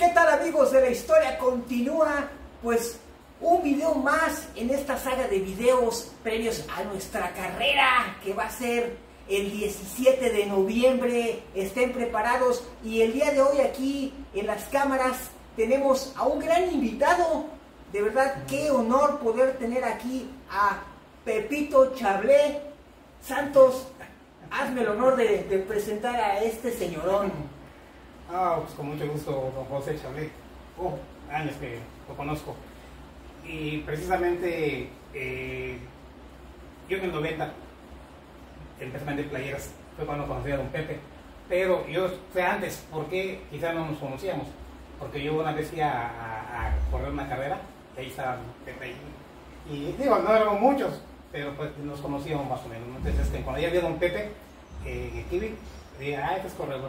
¿Qué tal, amigos de la historia? Continúa pues un video más en esta saga de videos previos a nuestra carrera que va a ser el 17 de noviembre. Estén preparados, y el día de hoy aquí en las cámaras tenemos a un gran invitado. De verdad, qué honor poder tener aquí a Pepito Chablé. Santos, hazme el honor de presentar a este señorón. Pues con mucho gusto, don José Chablé. Años que lo conozco. Y precisamente yo en el 90 empecé a vender playeras. Fue cuando conocí a don Pepe. Pero yo fue antes, porque quizás no nos conocíamos. Porque yo una vez fui a correr una carrera, y ahí estaba Pepe. Y digo, no éramos muchos, pero pues nos conocíamos más o menos. Entonces, cuando ya vi a don Pepe en el Kiwi, dije, este es corredor.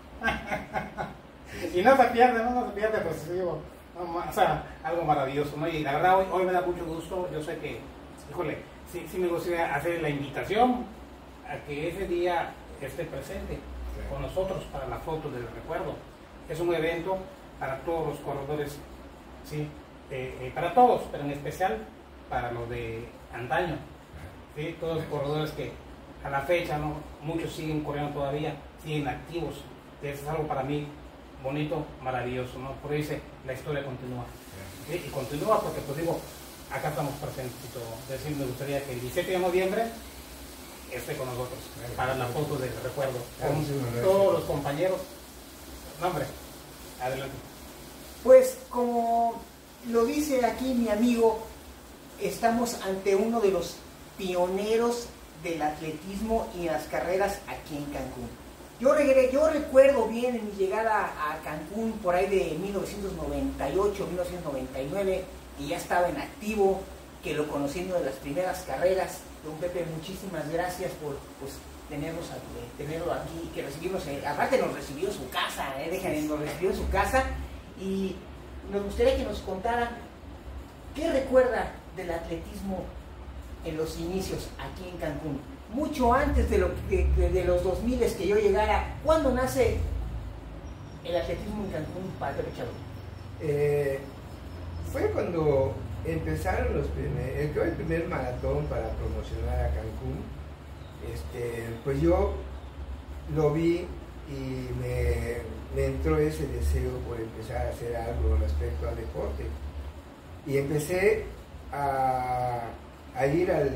Y no se pierde, pues digo, o sea, algo maravilloso, ¿no? Y la verdad hoy me da mucho gusto. Yo sé que, híjole, sí me gustaría hacer la invitación a que ese día esté presente con nosotros para la foto del recuerdo. Es un evento para todos los corredores, sí, para todos, pero en especial para los de antaño, ¿sí? Todos los corredores que a la fecha, ¿no? Muchos siguen corriendo todavía, siguen activos. Eso es algo para mí bonito, maravilloso, ¿no? Por eso dice, la historia continúa. ¿Sí? Y continúa porque, pues digo, acá estamos presentes y todo. Es decir, me gustaría que el 17 de noviembre esté con nosotros para la foto del recuerdo, con todos los compañeros. No, hombre, adelante. Pues como lo dice aquí mi amigo, estamos ante uno de los pioneros del atletismo y las carreras aquí en Cancún. Yo recuerdo bien en mi llegada a Cancún por ahí de 1998, 1999, y ya estaba en activo, que lo conocí en una de las primeras carreras. Don Pepe, muchísimas gracias por tenerlo aquí, que recibimos, aparte nos recibió en su casa, nos recibió en su casa, y nos gustaría que nos contara qué recuerda del atletismo en los inicios aquí en Cancún. Mucho antes de los 2000 que yo llegara. ¿Cuándo nace el atletismo en Cancún para Pepe Chablé? Fue cuando empezaron el primer maratón para promocionar a Cancún. Pues yo lo vi y me entró ese deseo por empezar a hacer algo respecto al deporte. Y empecé a ir al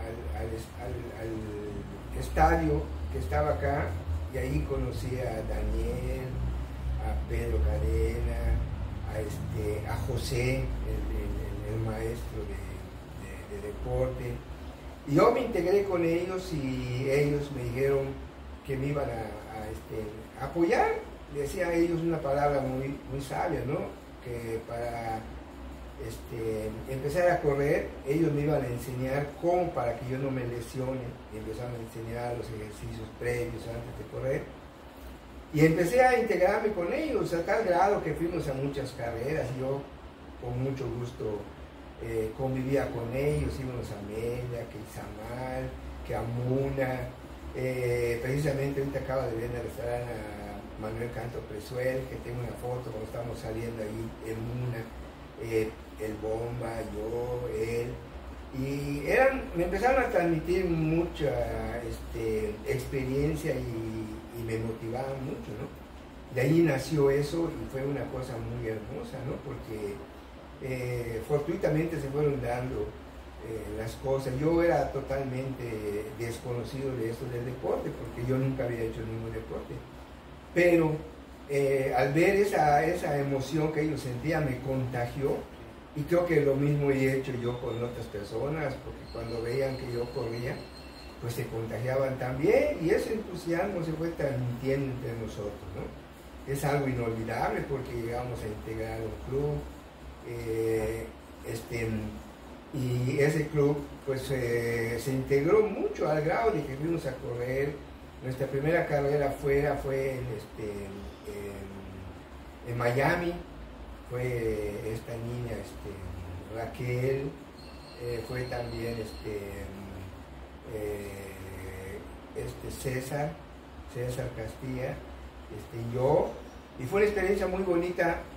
estadio que estaba acá, y ahí conocí a Daniel, a Pedro Cadena, a José, el maestro de deporte. Y yo me integré con ellos, y ellos me dijeron que me iban a apoyar. Decía a ellos una palabra muy, muy sabia, ¿no? Que para empezar a correr, ellos me iban a enseñar cómo, para que yo no me lesione, y empezaron a enseñar los ejercicios previos antes de correr, y empecé a integrarme con ellos a tal grado que fuimos a muchas carreras. Yo con mucho gusto convivía con ellos, íbamos a Mella, que Izamal, que a Muna. Precisamente ahorita acaba de ver en el restaurante a Manuel Canto Presuel, que tengo una foto cuando estamos saliendo ahí en Muna. El Bomba, yo, él, y me empezaron a transmitir mucha experiencia, y me motivaban mucho, ¿no? De ahí nació eso, y fue una cosa muy hermosa, ¿no? Porque fortuitamente se fueron dando las cosas. Yo era totalmente desconocido de esto del deporte, porque yo nunca había hecho ningún deporte, pero al ver esa emoción que ellos sentían, me contagió. Y creo que lo mismo he hecho yo con otras personas, porque cuando veían que yo corría, pues se contagiaban también, y ese entusiasmo se fue transmitiendo entre nosotros, ¿no? Es algo inolvidable, porque llegamos a integrar un club, y ese club pues se integró mucho, al grado de que fuimos a correr. Nuestra primera carrera fuera fue en Miami. Fue esta niña, Raquel, fue también César Castilla, yo, y fue una experiencia muy bonita,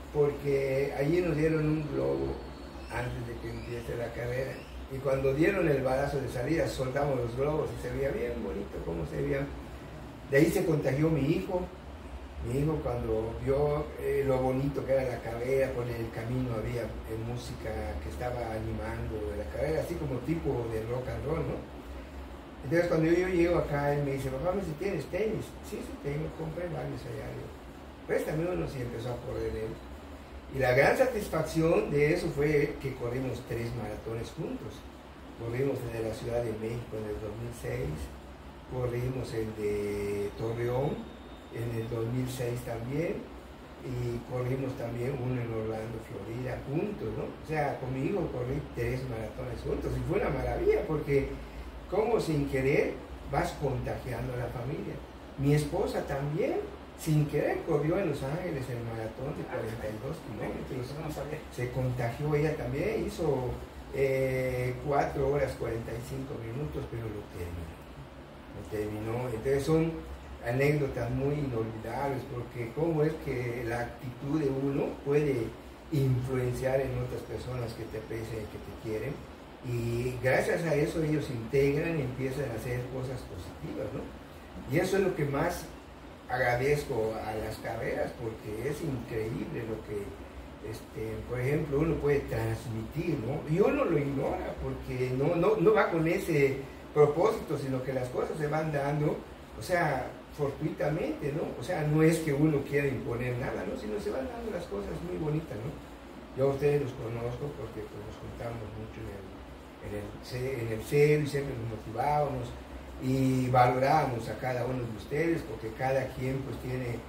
porque allí nos dieron un globo antes de que empiece la carrera. Y cuando dieron el balazo de salida, soltamos los globos y se veía bien bonito cómo se veía. De ahí se contagió mi hijo. Mi hijo cuando vio lo bonito que era la carrera, por el camino había música que estaba animando la carrera, así como tipo de rock and roll, ¿no? Entonces cuando yo llego acá, él me dice, papá, si tienes tenis. Sí, tengo, compré varios allá. Préstame uno, y empezó a correr él. Y la gran satisfacción de eso fue que corrimos 3 maratones juntos. Corrimos el de la Ciudad de México en el 2006, corrimos el de Torreón en el 2006 también, y corrimos también uno en Orlando, Florida, juntos, ¿no? O sea, conmigo corrí 3 maratones juntos y fue una maravilla porque como sin querer vas contagiando a la familia. Mi esposa también, sin querer, corrió en Los Ángeles el maratón de 42 kilómetros. Se contagió ella también, hizo 4 horas 45 minutos, pero lo terminó. Entonces son anécdotas muy inolvidables, porque cómo es que la actitud de uno puede influenciar en otras personas que te aprecian y que te quieren, y gracias a eso ellos integran y empiezan a hacer cosas positivas, ¿no? Y eso es lo que más agradezco a las carreras, porque es increíble lo que, por ejemplo, uno puede transmitir, ¿no? Y uno lo ignora porque no va con ese propósito, sino que las cosas se van dando, o sea, fortuitamente, ¿no? O sea, no es que uno quiera imponer nada, ¿no? Sino se van dando las cosas muy bonitas, ¿no? Yo a ustedes los conozco porque pues, nos juntamos mucho en el CEL y siempre nos motivábamos y valorábamos a cada uno de ustedes porque cada quien pues tiene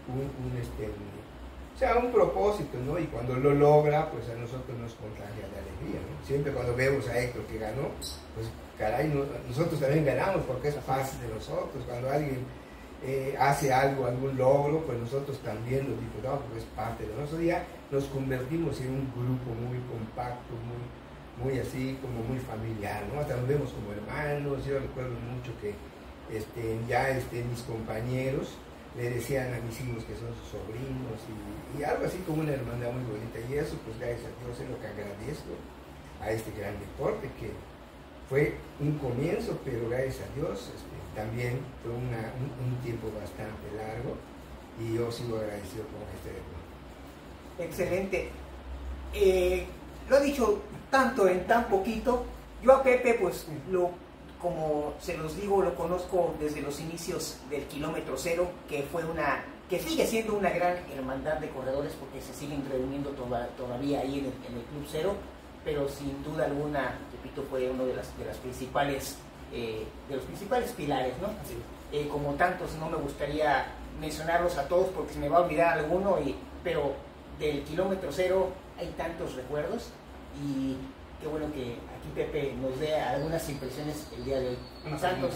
un propósito, ¿no? Y cuando lo logra, pues a nosotros nos contagia de alegría, ¿no? Siempre cuando vemos a Héctor que ganó, pues caray, nosotros también ganamos porque es parte de nosotros. Cuando alguien hace algo, algún logro, pues nosotros también lo disfrutamos porque es parte de nosotros. Ya nos convertimos en un grupo muy compacto, muy así, como muy familiar, ¿no? Hasta nos vemos como hermanos. Yo recuerdo mucho que mis compañeros le decían a mis hijos que son sus sobrinos y algo así como una hermandad muy bonita. Y eso, pues gracias a Dios, es lo que agradezco a este gran deporte, que fue un comienzo, pero gracias a Dios también fue un tiempo bastante largo y yo sigo agradecido con este deporte. Excelente. Lo he dicho tanto en tan poquito. Yo a Pepe, pues, como se los digo, lo conozco desde los inicios del kilómetro cero, que sigue siendo una gran hermandad de corredores porque se siguen reuniendo todavía ahí en el Club Cero, pero sin duda alguna, repito, fue uno de los principales pilares, ¿no? Sí. Como tantos, no me gustaría mencionarlos a todos porque se me va a olvidar alguno, pero del kilómetro cero hay tantos recuerdos, y qué bueno que aquí Pepe nos dé algunas impresiones el día de hoy. Santos.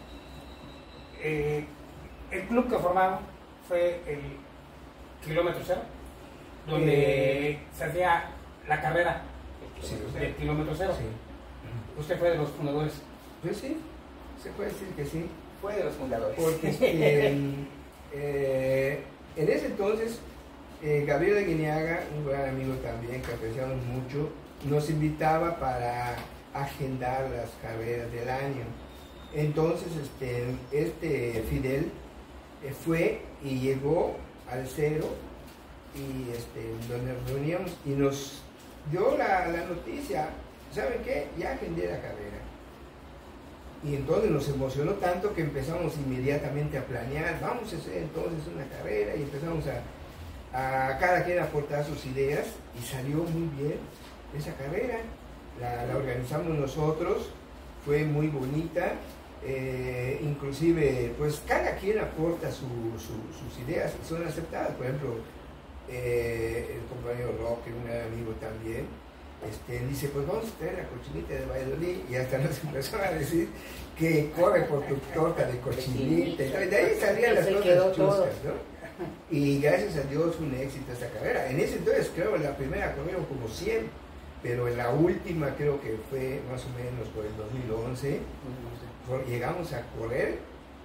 El club que formaron fue el kilómetro cero, donde se hacía la carrera del kilómetro cero. Sí. ¿Usted fue de los fundadores? Pues sí, se puede decir que sí. Fue de los fundadores. Porque en ese entonces, Gabriel de Guiñaga, un gran amigo también que apreciamos mucho, nos invitaba para agendar las carreras del año. Entonces Fidel fue y llegó al Cero y donde nos reuníamos y nos dio la noticia, ¿saben qué? Ya agendé la carrera. Y entonces nos emocionó tanto que empezamos inmediatamente a planear, vamos a hacer entonces una carrera, y empezamos a cada quien aportar sus ideas y salió muy bien esa carrera. La organizamos nosotros, fue muy bonita, inclusive pues cada quien aporta sus ideas y son aceptadas. Por ejemplo, el compañero Roque, un gran amigo también, dice, pues vamos a traer la cochinita de Valladolid, y hasta nos empezó a decir que corre por tu torta de cochinita, y de ahí salían las cosas chuscas, ¿no? Y gracias a Dios fue un éxito esta carrera. En ese entonces creo en la primera corrieron como 100, pero en la última creo que fue más o menos por el 2011, llegamos a correr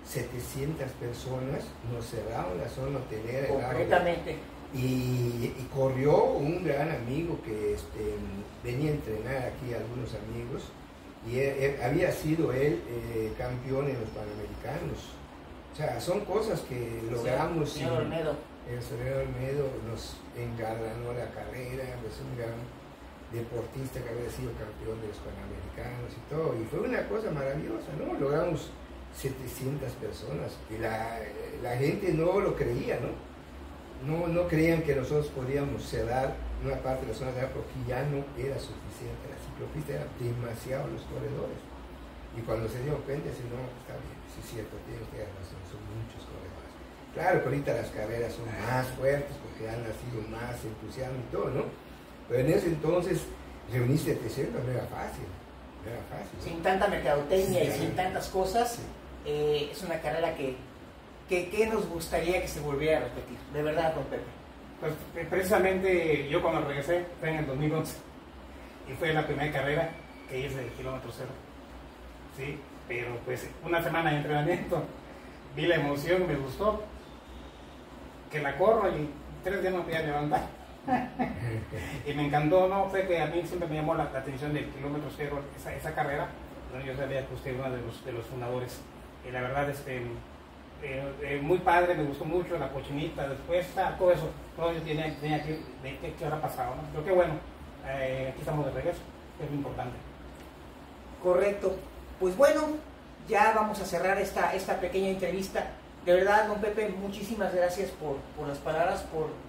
700 personas, nos cerraron la zona hotelera. Completamente. Y corrió un gran amigo que venía a entrenar aquí, algunos amigos, y había sido él campeón en los Panamericanos. O sea, son cosas que logramos. Sí, señor Olmedo. El señor Olmedo nos engalanó la carrera, pues un gran deportista que había sido campeón de los Panamericanos y todo, y fue una cosa maravillosa, ¿no? Logramos 700 personas y la gente no lo creía, ¿no? No creían que nosotros podíamos cerrar una parte de la zona de porque ya no era suficiente, la ciclopista era demasiado los corredores. Y cuando se dio cuenta, dice, no, está bien, sí es cierto, tiene usted razón, son muchos corredores. Claro que ahorita las carreras son más fuertes porque han nacido más entusiasmo y todo, ¿no? Pero en ese entonces reunir 700 no era fácil, no era fácil, ¿no? Sin tanta mercadotecnia Sí, y sin tantas cosas, sí. Es una carrera que nos gustaría que se volviera a repetir, de verdad, don Pepe. Pues precisamente yo cuando regresé fue en el 2011 y fue la primera carrera que hice del kilómetro cero, ¿sí? Pero pues una semana de entrenamiento, vi la emoción, me gustó, que la corro y 3 días no me podía levantar. Y me encantó, ¿no? Fue que a mí siempre me llamó la atención del kilómetro cero, esa carrera, ¿no? Yo sabía que usted era uno de los fundadores, y la verdad, muy padre, me gustó mucho, la cochinita, después, todo eso, todo yo tenía que, ¿qué habrá pasado, no? Pero qué bueno, aquí estamos de regreso, es muy importante. Correcto. Pues bueno, ya vamos a cerrar esta pequeña entrevista. De verdad, don Pepe, muchísimas gracias por las palabras,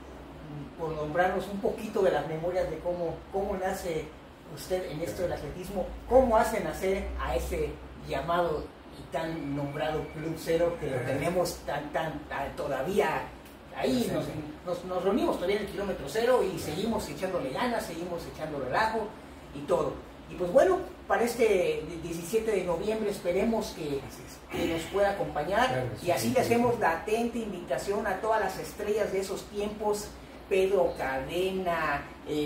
por nombrarnos un poquito de las memorias de cómo nace usted en esto del atletismo, cómo hace nacer a ese llamado y tan nombrado Club Cero, que lo tenemos tan todavía ahí, nos reunimos todavía en el kilómetro cero y seguimos echándole ganas, seguimos echando relajo y todo. Y pues bueno, para este 17 de noviembre esperemos que nos pueda acompañar, claro, sí, y así le hacemos la atenta invitación a todas las estrellas de esos tiempos, Pedro Cadena,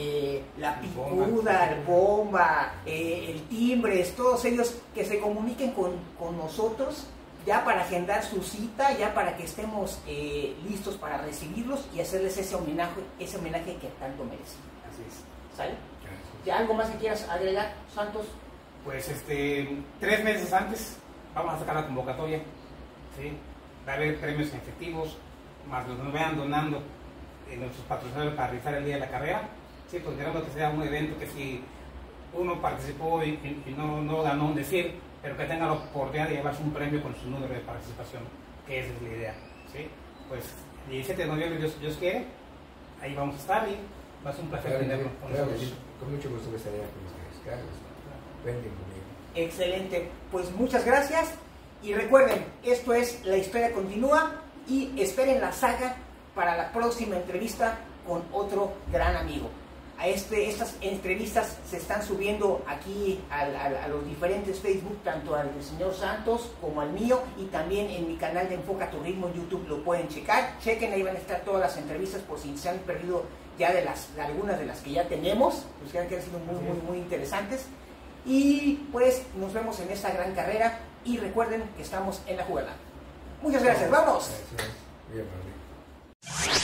la Picuda, el Bomba, el Timbres, todos ellos que se comuniquen con nosotros ya para agendar su cita, ya para que estemos listos para recibirlos y hacerles ese homenaje que tanto merecen. Así es. ¿Sale? ¿Ya algo más que quieras agregar, Santos? Pues 3 meses antes vamos a sacar la convocatoria, ¿sí? Va a haber premios en efectivos, más los que nos vayan donando nuestros patrocinadores para realizar el día de la carrera, ¿sí? Pues queremos que sea un evento que si uno participó y no ganó un decir, pero que tenga la oportunidad de llevarse un premio con su número de participación, que esa es la idea, ¿sí? Pues el 17 de noviembre, Dios quiere, ahí vamos a estar y va a ser un placer tenerlo con nosotros. Sí. Con mucho gusto que estaría con ustedes, claro. Cuenten conmigo. Excelente, pues muchas gracias y recuerden, esto es La Historia Continúa y esperen la saga para la próxima entrevista con otro gran amigo. Estas entrevistas se están subiendo aquí a los diferentes Facebook, tanto al del señor Santos como al mío, y también en mi canal de Enfoca tu Ritmo en YouTube lo pueden checar. Chequen, ahí van a estar todas las entrevistas por si se han perdido ya de algunas de las que ya tenemos, pues que han sido muy interesantes. Y pues nos vemos en esta gran carrera y recuerden que estamos en la jugada. Muchas gracias, ¡vamos! Gracias. Bien,